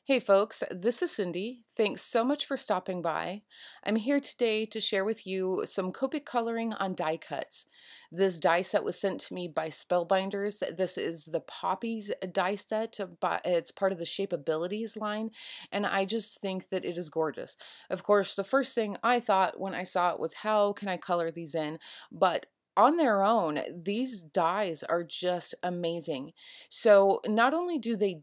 Hey folks, this is Cindy. Thanks so much for stopping by. I'm here today to share with you some Copic coloring on die cuts. This die set was sent to me by Spellbinders. This is the Poppies die set. It's part of the Shapeabilities line, and I just think that it is gorgeous. Of course, the first thing I thought when I saw it was, how can I color these in? But on their own, these dies are just amazing. So not only do they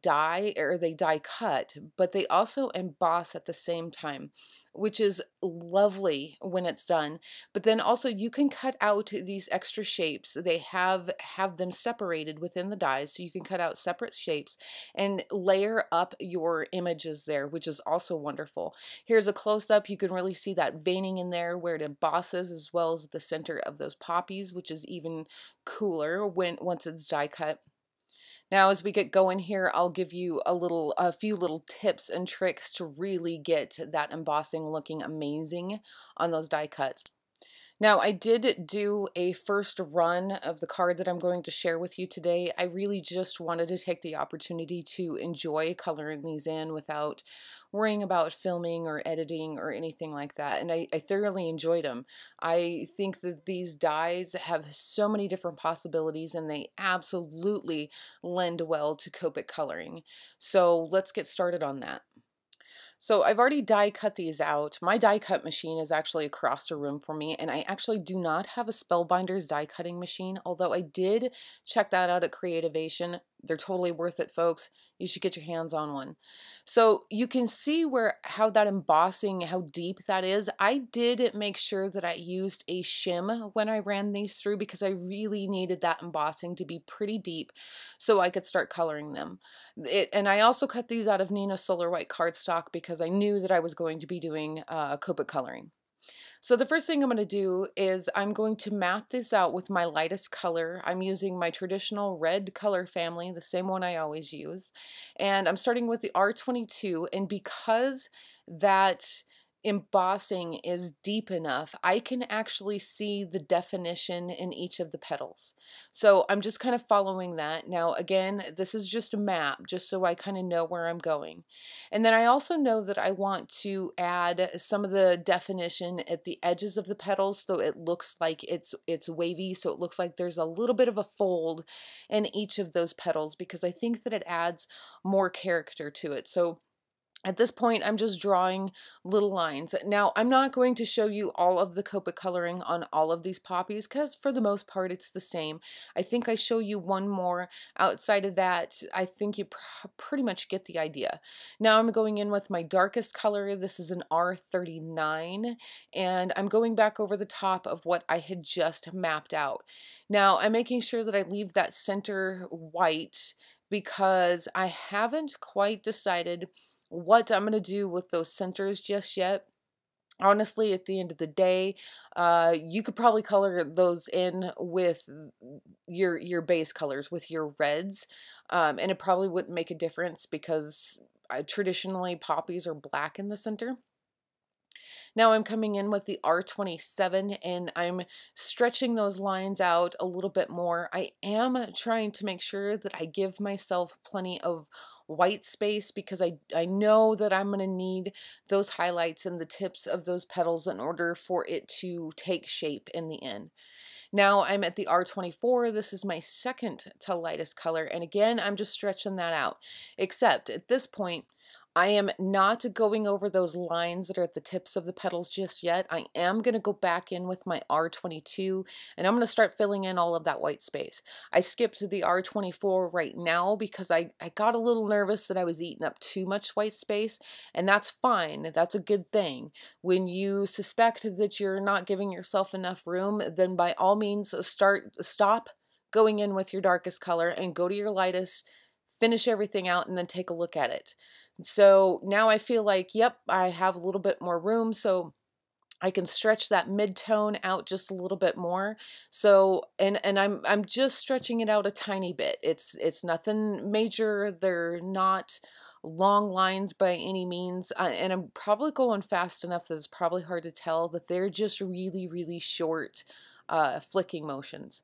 die cut, but they also emboss at the same time, which is lovely when it's done. But then also you can cut out these extra shapes. They have them separated within the dies, so you can cut out separate shapes and layer up your images there, which is also wonderful. Here's a close-up. You can really see that veining in there where it embosses, as well as the center of those poppies, which is even cooler once it's die cut. Now, as we get going here, I'll give you a few little tips and tricks to really get that embossing looking amazing on those die cuts. Now, I did do a first run of the card that I'm going to share with you today. I really just wanted to take the opportunity to enjoy coloring these in without worrying about filming or editing or anything like that. And I thoroughly enjoyed them. I think that these dies have so many different possibilities, and they absolutely lend well to Copic coloring. So let's get started on that. So I've already die cut these out. My die cut machine is actually across the room from me, and I actually do not have a Spellbinders die cutting machine, although I did check that out at Creativation. They're totally worth it, folks. You should get your hands on one. So you can see how that embossing, how deep that is. I did make sure that I used a shim when I ran these through, because I really needed that embossing to be pretty deep so I could start coloring them. And I also cut these out of Nina Solar White cardstock because I knew that I was going to be doing Copic coloring. So the first thing I'm going to do is I'm going to map this out with my lightest color. I'm using my traditional red color family, the same one I always use. And I'm starting with the R22, and because that embossing is deep enough, I can actually see the definition in each of the petals. So I'm just kind of following that. Now again, this is just a map, just so I kind of know where I'm going. And then I also know that I want to add some of the definition at the edges of the petals, so it looks like it's wavy, so it looks like there's a little bit of a fold in each of those petals, because I think that it adds more character to it. So at this point, I'm just drawing little lines. Now, I'm not going to show you all of the Copic coloring on all of these poppies, because for the most part, it's the same. I think I show you one more. Outside of that, I think you pretty much get the idea. Now, I'm going in with my darkest color. This is an R39, and I'm going back over the top of what I had just mapped out. Now, I'm making sure that I leave that center white, because I haven't quite decided what I'm going to do with those centers just yet. Honestly, at the end of the day, you could probably color those in with your base colors, with your reds, and it probably wouldn't make a difference, because traditionally poppies are black in the center. Now I'm coming in with the R27, and I'm stretching those lines out a little bit more. I am trying to make sure that I give myself plenty of white space, because I know that I'm going to need those highlights and the tips of those petals in order for it to take shape in the end. Now I'm at the R24. This is my second to lightest color, and again, I'm just stretching that out. Except at this point, I am not going over those lines that are at the tips of the petals just yet. I am going to go back in with my R22, and I'm going to start filling in all of that white space. I skipped the R24 right now because I got a little nervous that I was eating up too much white space, and that's fine. That's a good thing. When you suspect that you're not giving yourself enough room, then by all means stop going in with your darkest color and go to your lightest, finish everything out, and then take a look at it. So now I feel like, yep, I have a little bit more room, so I can stretch that mid-tone out just a little bit more. So, and I'm just stretching it out a tiny bit. It's nothing major. They're not long lines by any means, and I'm probably going fast enough that it's probably hard to tell that they're just really, really short flicking motions.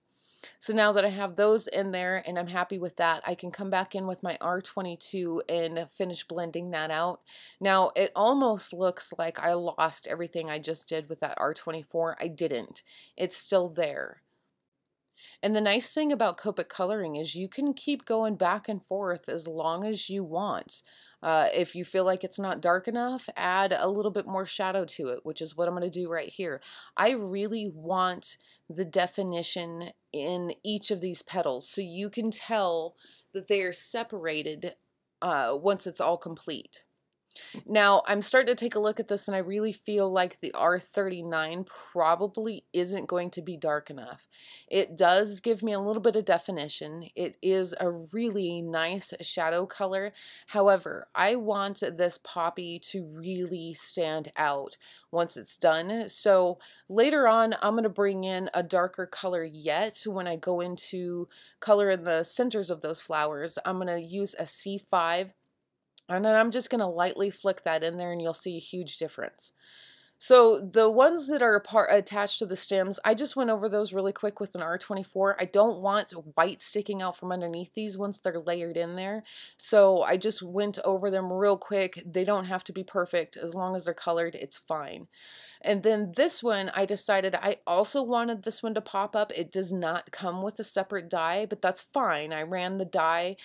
So now that I have those in there and I'm happy with that, I can come back in with my R22 and finish blending that out. Now it almost looks like I lost everything I just did with that R24. I didn't. It's still there. And the nice thing about Copic coloring is you can keep going back and forth as long as you want. If you feel like it's not dark enough, add a little bit more shadow to it, which is what I'm going to do right here. I really want the definition in each of these petals so you can tell that they are separated once it's all complete. Now, I'm starting to take a look at this and I really feel like the R39 probably isn't going to be dark enough. It does give me a little bit of definition. It is a really nice shadow color. However, I want this poppy to really stand out once it's done. So later on, I'm going to bring in a darker color yet when I go into color in the centers of those flowers. I'm going to use a C5. And then I'm just going to lightly flick that in there and you'll see a huge difference. So the ones that are attached to the stems, I just went over those really quick with an R24. I don't want white sticking out from underneath these once they're layered in there. So I just went over them real quick. They don't have to be perfect. As long as they're colored, it's fine. And then this one, I decided I also wanted this one to pop up. It does not come with a separate die, but that's fine. I ran the die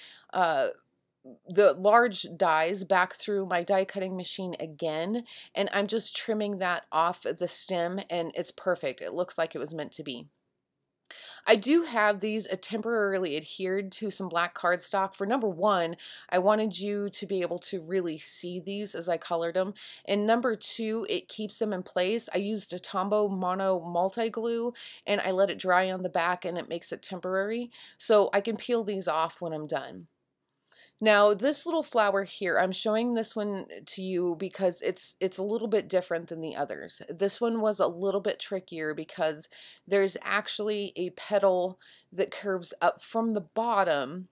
the large dies back through my die cutting machine again, and I'm just trimming that off the stem and it's perfect. It looks like it was meant to be. I do have these temporarily adhered to some black cardstock. For number one, I wanted you to be able to really see these as I colored them. And number two, it keeps them in place. I used a Tombow Mono multi-glue and I let it dry on the back and it makes it temporary. So I can peel these off when I'm done. Now this little flower here, I'm showing this one to you because it's a little bit different than the others. This one was a little bit trickier because there's actually a petal that curves up from the bottom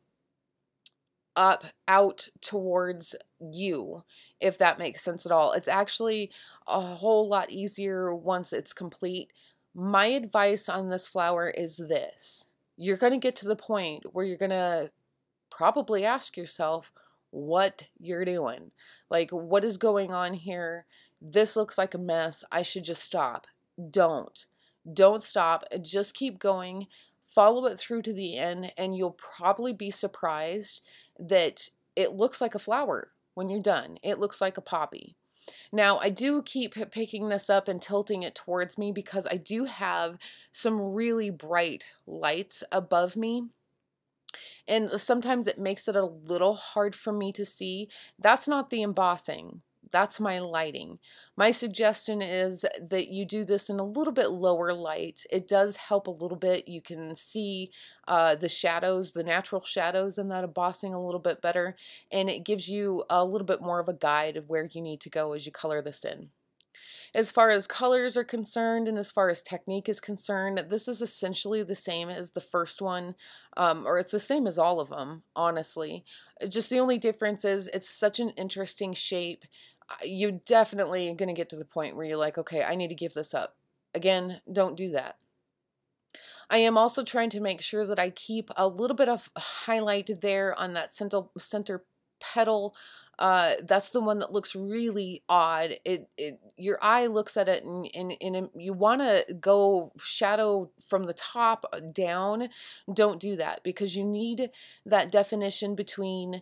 up out towards you, if that makes sense at all. It's actually a whole lot easier once it's complete. My advice on this flower is this. You're going to get to the point where you're going to probably ask yourself what you're doing. Like, what is going on here? This looks like a mess. I should just stop. Don't. Don't stop. Just keep going. Follow it through to the end, and you'll probably be surprised that it looks like a flower when you're done. It looks like a poppy. Now, I do keep picking this up and tilting it towards me because I do have some really bright lights above me. And sometimes it makes it a little hard for me to see. That's not the embossing. That's my lighting. My suggestion is that you do this in a little bit lower light. It does help a little bit. You can see the shadows, the natural shadows in that embossing a little bit better. And it gives you a little bit more of a guide of where you need to go as you color this in. As far as colors are concerned and as far as technique is concerned, this is essentially the same as the first one, or it's the same as all of them, honestly. Just the only difference is it's such an interesting shape. You're definitely going to get to the point where you're like, okay, I need to give this up. Again, don't do that. I am also trying to make sure that I keep a little bit of highlight there on that center petal. That's the one that looks really odd. Your eye looks at it and you want to go shadow from the top down. Don't do that because you need that definition between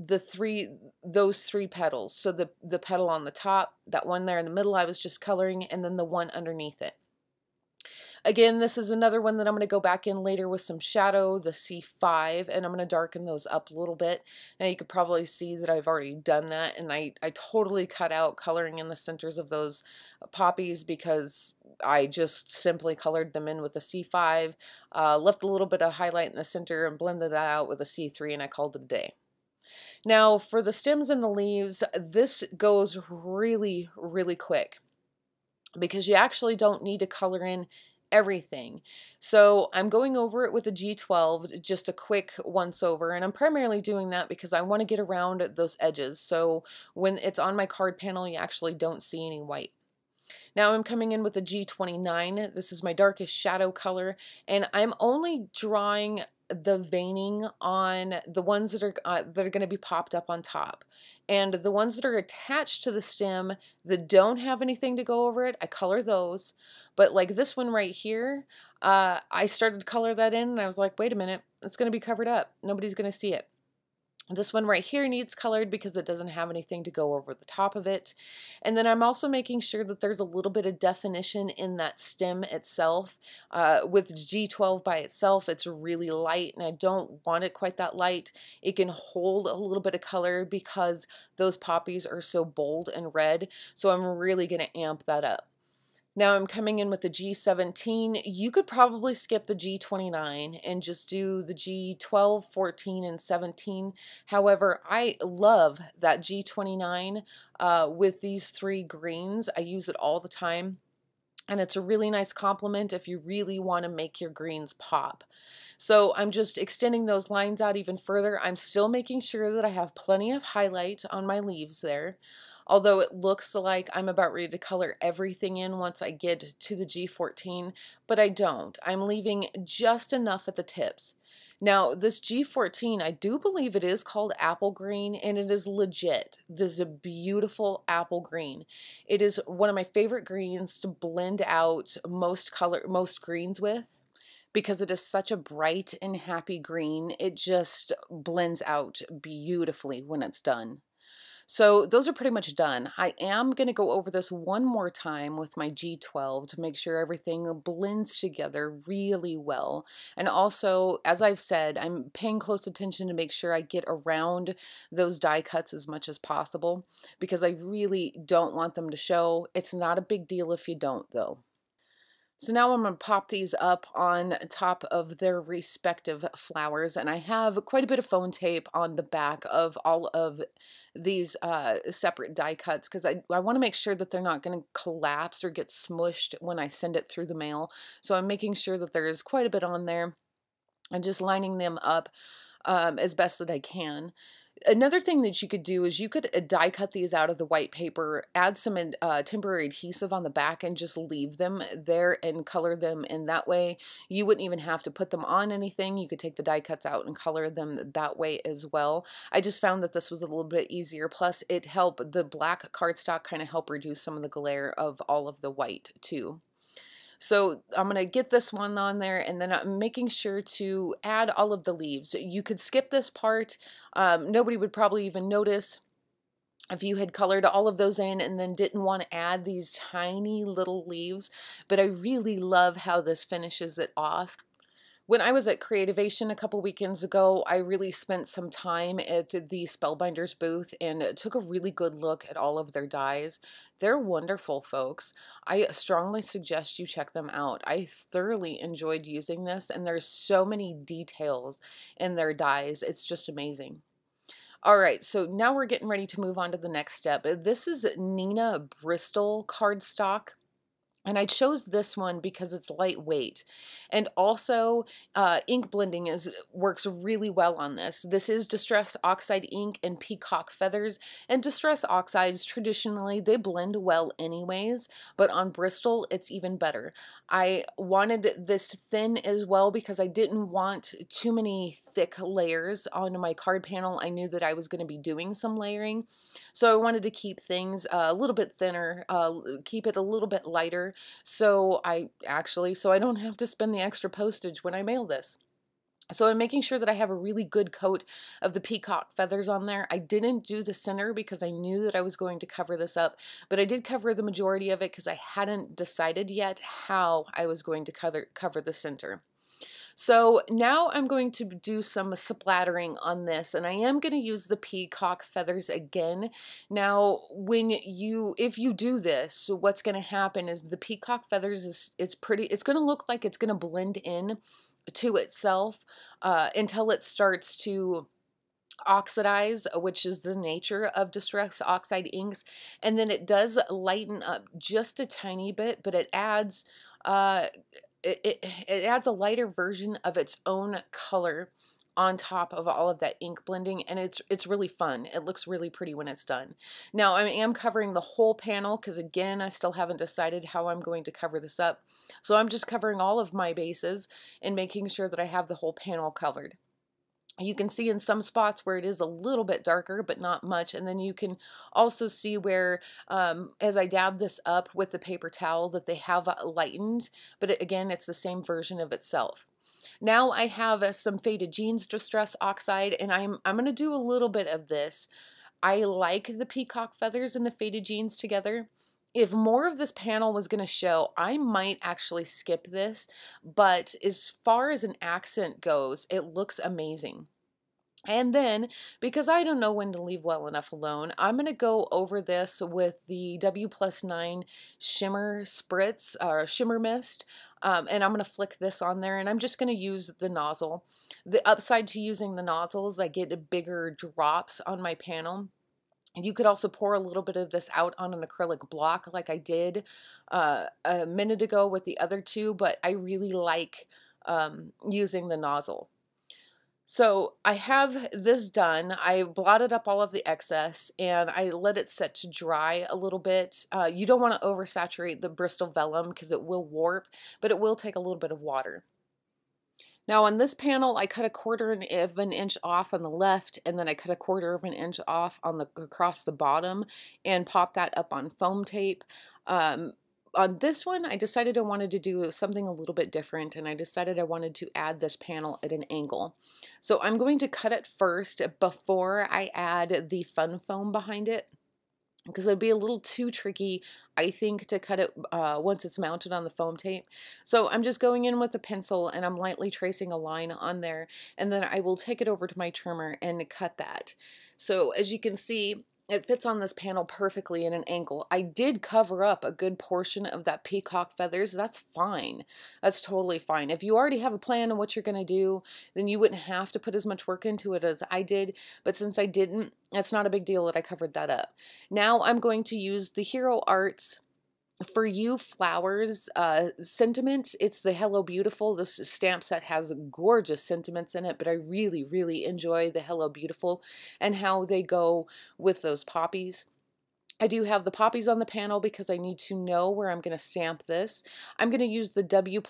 those three petals. So the petal on the top, that one there in the middle I was just coloring, and then the one underneath it. Again, this is another one that I'm going to go back in later with some shadow, the C5, and I'm going to darken those up a little bit. Now you could probably see that I've already done that, and I totally cut out coloring in the centers of those poppies because I just simply colored them in with the C5, left a little bit of highlight in the center and blended that out with a C3, and I called it a day. Now for the stems and the leaves, this goes really, really quick because you actually don't need to color in everything. So I'm going over it with a G12, just a quick once over, and I'm primarily doing that because I want to get around those edges. So when it's on my card panel, you actually don't see any white. Now I'm coming in with a G29. This is my darkest shadow color, and I'm only drawing the veining on the ones that are going to be popped up on top. And the ones that are attached to the stem that don't have anything to go over it, I color those. But like this one right here, I started to color that in, and I was like, wait a minute, it's going to be covered up. Nobody's going to see it. This one right here needs colored because it doesn't have anything to go over the top of it. And then I'm also making sure that there's a little bit of definition in that stem itself. With G12 by itself, it's really light, and I don't want it quite that light. It can hold a little bit of color because those poppies are so bold and red, so I'm really going to amp that up. Now I'm coming in with the G17. You could probably skip the G29 and just do the G12, 14, and 17. However, I love that G29 with these three greens. I use it all the time, and it's a really nice complement if you really want to make your greens pop. So I'm just extending those lines out even further. I'm still making sure that I have plenty of highlight on my leaves there. Although it looks like I'm about ready to color everything in once I get to the G14, but I don't. I'm leaving just enough at the tips. Now, this G14, I do believe it is called apple green, and it is legit. This is a beautiful apple green. It is one of my favorite greens to blend out most greens with, because it is such a bright and happy green. It just blends out beautifully when it's done. So those are pretty much done. I am going to go over this one more time with my G12 to make sure everything blends together really well. And also, as I've said, I'm paying close attention to make sure I get around those die cuts as much as possible, because I really don't want them to show. It's not a big deal if you don't, though. So now I'm going to pop these up on top of their respective flowers, and I have quite a bit of foam tape on the back of all of these separate die cuts, because I want to make sure that they're not going to collapse or get smushed when I send it through the mail. So I'm making sure that there is quite a bit on there and just lining them up as best that I can. Another thing that you could do is you could die cut these out of the white paper, add some temporary adhesive on the back, and just leave them there and color them in that way. You wouldn't even have to put them on anything. You could take the die cuts out and color them that way as well. I just found that this was a little bit easier. Plus, it helped the black cardstock kind of help reduce some of the glare of all of the white too. So I'm going to get this one on there, and then I'm making sure to add all of the leaves. You could skip this part. Nobody would probably even notice if you had colored all of those in and then didn't want to add these tiny little leaves, but I really love how this finishes it off. When I was at Creativation a couple weekends ago, I really spent some time at the Spellbinders booth and took a really good look at all of their dies. They're wonderful, folks. I strongly suggest you check them out. I thoroughly enjoyed using this, and there's so many details in their dies. It's just amazing. All right, so now we're getting ready to move on to the next step. This is Nina Bristol cardstock. And I chose this one because it's lightweight, and also ink blending works really well on this. This is Distress Oxide ink and Peacock Feathers, and Distress Oxides traditionally they blend well anyways, but on Bristol it's even better. I wanted this thin as well because I didn't want too many thick layers on my card panel. I knew that I was going to be doing some layering, so I wanted to keep things a little bit thinner, keep it a little bit lighter. So I don't have to spend the extra postage when I mail this. So I'm making sure that I have a really good coat of the peacock feathers on there. I didn't do the center because I knew that I was going to cover this up, but I did cover the majority of it because I hadn't decided yet how I was going to cover the center. So now I'm going to do some splattering on this, and I am going to use the peacock feathers again. Now, if you do this, what's going to happen is the peacock feathers it's going to look like it's going to blend in to itself until it starts to oxidize, which is the nature of Distress Oxide inks, and then it does lighten up just a tiny bit, but it adds it adds a lighter version of its own color on top of all of that ink blending, and it's really fun. It looks really pretty when it's done. Now I am covering the whole panel because, again, I still haven't decided how I'm going to cover this up. So I'm just covering all of my bases and making sure that I have the whole panel covered. You can see in some spots where it is a little bit darker, but not much. And then you can also see where, as I dab this up with the paper towel, that they have lightened. But again, it's the same version of itself. Now I have some Faded Jeans Distress Oxide, and I'm going to do a little bit of this. I like the peacock feathers and the faded jeans together. If more of this panel was going to show, I might actually skip this, but as far as an accent goes, it looks amazing. And then, because I don't know when to leave well enough alone, I'm going to go over this with the W+9 Shimmer Spritz, or Shimmer Mist, and I'm going to flick this on there, and I'm just going to use the nozzle. The upside to using the nozzle is I get bigger drops on my panel. You could also pour a little bit of this out on an acrylic block like I did a minute ago with the other two, but I really like using the nozzle. So I have this done. I blotted up all of the excess and I let it set to dry a little bit. You don't want to oversaturate the Bristol vellum because it will warp, but it will take a little bit of water. Now on this panel, I cut 1/4 of an inch off on the left, and then I cut 1/4 of an inch off on across the bottom, and pop that up on foam tape. On this one, I decided I wanted to do something a little bit different, and I decided I wanted to add this panel at an angle. So I'm going to cut it first before I add the fun foam behind it, because it'd be a little too tricky, I think, to cut it once it's mounted on the foam tape. So I'm just going in with a pencil and I'm lightly tracing a line on there, and then I will take it over to my trimmer and cut that. So as you can see, it fits on this panel perfectly in an angle. I did cover up a good portion of that peacock feathers. That's fine. That's totally fine. If you already have a plan on what you're going to do, then you wouldn't have to put as much work into it as I did. But since I didn't, it's not a big deal that I covered that up. Now I'm going to use the Hero Arts For You Flowers sentiment. It's the Hello Beautiful. This stamp set has gorgeous sentiments in it, but I really, really enjoy the Hello Beautiful and how they go with those poppies. I do have the poppies on the panel because I need to know where I'm going to stamp this. I'm going to use the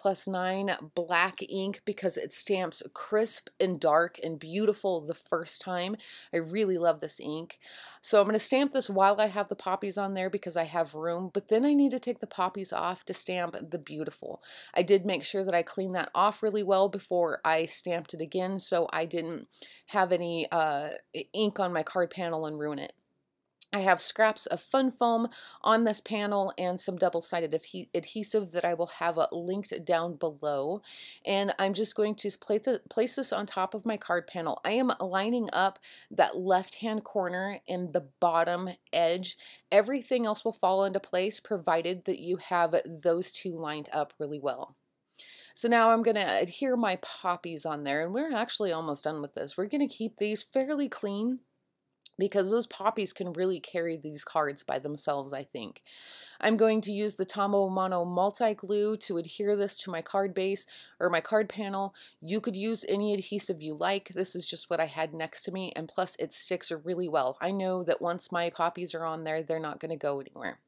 W+9 black ink because it stamps crisp and dark and beautiful the first time. I really love this ink. So I'm going to stamp this while I have the poppies on there because I have room, but then I need to take the poppies off to stamp the beautiful. I did make sure that I cleaned that off really well before I stamped it again, so I didn't have any ink on my card panel and ruin it. I have scraps of fun foam on this panel and some double-sided adhesive that I will have linked down below. And I'm just going to place this on top of my card panel. I am lining up that left-hand corner and the bottom edge. Everything else will fall into place provided that you have those two lined up really well. So now I'm going to adhere my poppies on there, and we're actually almost done with this. We're going to keep these fairly clean, because those poppies can really carry these cards by themselves, I think. I'm going to use the Tombow Mono multi-glue to adhere this to my card base or my card panel. You could use any adhesive you like. This is just what I had next to me, and plus it sticks really well. I know that once my poppies are on there, they're not going to go anywhere.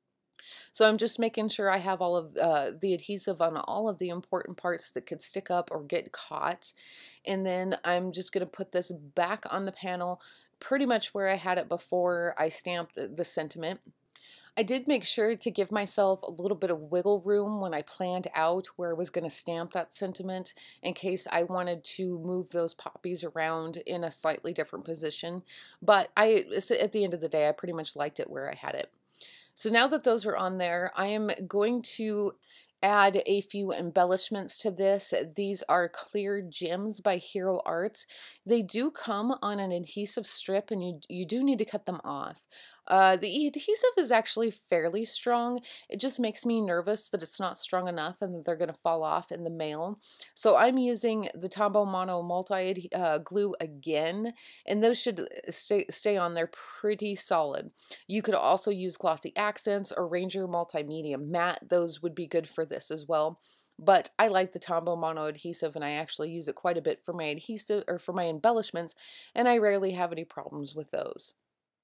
So I'm just making sure I have all of the adhesive on all of the important parts that could stick up or get caught. And then I'm just going to put this back on the panel pretty much where I had it before I stamped the sentiment. I did make sure to give myself a little bit of wiggle room when I planned out where I was going to stamp that sentiment in case I wanted to move those poppies around in a slightly different position. But at the end of the day, I pretty much liked it where I had it. So now that those are on there, I am going to add a few embellishments to this. These are Clear Gems by Hero Arts. They do come on an adhesive strip, and you do need to cut them off. The adhesive is actually fairly strong. It just makes me nervous that it's not strong enough and that they're going to fall off in the mail. So I'm using the Tombow Mono multi glue again, and those should stay on there pretty solid. You could also use Glossy Accents or Ranger Multimedia Matte. Those would be good for this as well. but I like the Tombow mono adhesive, and I actually use it quite a bit for my adhesive or for my embellishments, and I rarely have any problems with those.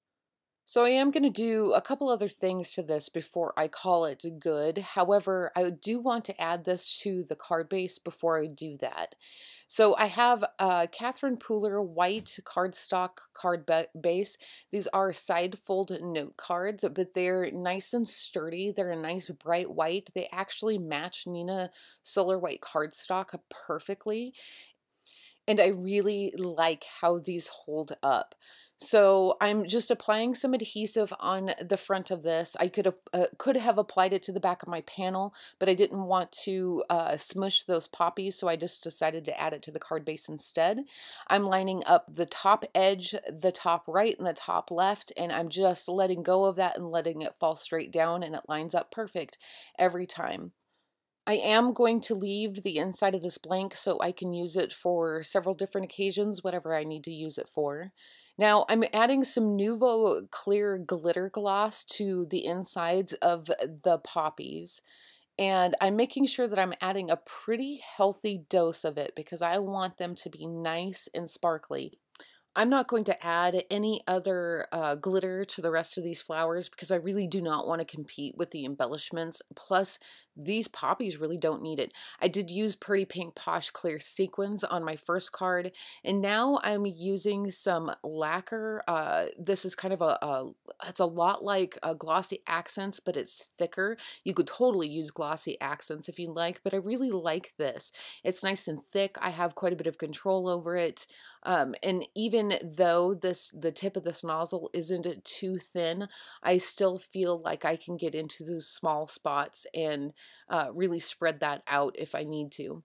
So I am going to do a couple other things to this before I call it good. However, I do want to add this to the card base before I do that. So I have a Catherine Pooler white cardstock card base. These are side fold note cards, but they're nice and sturdy. They're a nice bright white. They actually match Nina Solar White cardstock perfectly. And I really like how these hold up. So I'm just applying some adhesive on the front of this. I could have applied it to the back of my panel, but I didn't want to smush those poppies, so I just decided to add it to the card base instead. I'm lining up the top edge, the top right, and the top left, and I'm just letting go of that and letting it fall straight down, and it lines up perfect every time. I am going to leave the inside of this blank so I can use it for several different occasions, whatever I need to use it for. Now I'm adding some Nuvo clear glitter gloss to the insides of the poppies. And I'm making sure that I'm adding a pretty healthy dose of it because I want them to be nice and sparkly. I'm not going to add any other glitter to the rest of these flowers because I really do not want to compete with the embellishments. Plus, these poppies really don't need it. I did use Pretty Pink Posh Clear Sequins on my first card, and now I'm using some lacquer. This is kind of it's a lot like Glossy Accents, but it's thicker. You could totally use Glossy Accents if you like, but I really like this. It's nice and thick. I have quite a bit of control over it. And even though the tip of this nozzle isn't too thin, I still feel like I can get into those small spots and really spread that out if I need to.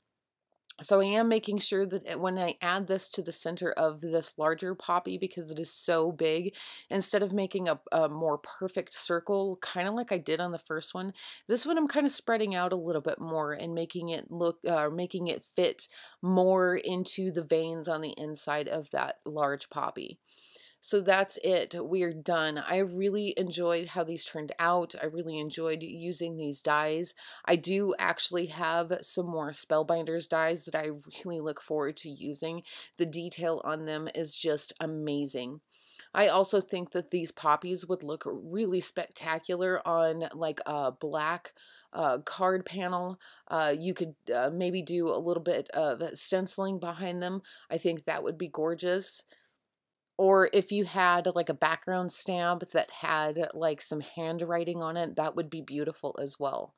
So I am making sure that when I add this to the center of this larger poppy, because it is so big, instead of making a more perfect circle, kind of like I did on the first one, this one I'm kind of spreading out a little bit more and making it making it fit more into the veins on the inside of that large poppy. So that's it. We're done. I really enjoyed how these turned out. I really enjoyed using these dies. I do actually have some more Spellbinders dies that I really look forward to using. The detail on them is just amazing. I also think that these poppies would look really spectacular on like a black card panel. You could maybe do a little bit of stenciling behind them. I think that would be gorgeous. Or if you had like a background stamp that had like some handwriting on it, that would be beautiful as well.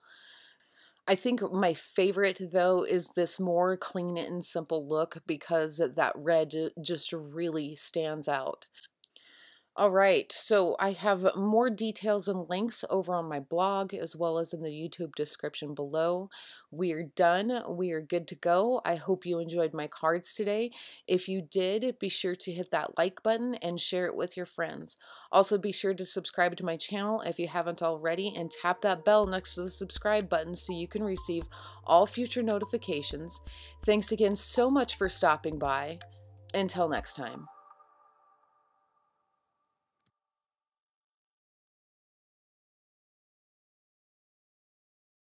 I think my favorite though is this more clean and simple look because that red just really stands out. All right, so I have more details and links over on my blog as well as in the YouTube description below. We're done. We are good to go. I hope you enjoyed my cards today. If you did, be sure to hit that like button and share it with your friends. Also, be sure to subscribe to my channel if you haven't already and tap that bell next to the subscribe button so you can receive all future notifications. Thanks again so much for stopping by. Until next time.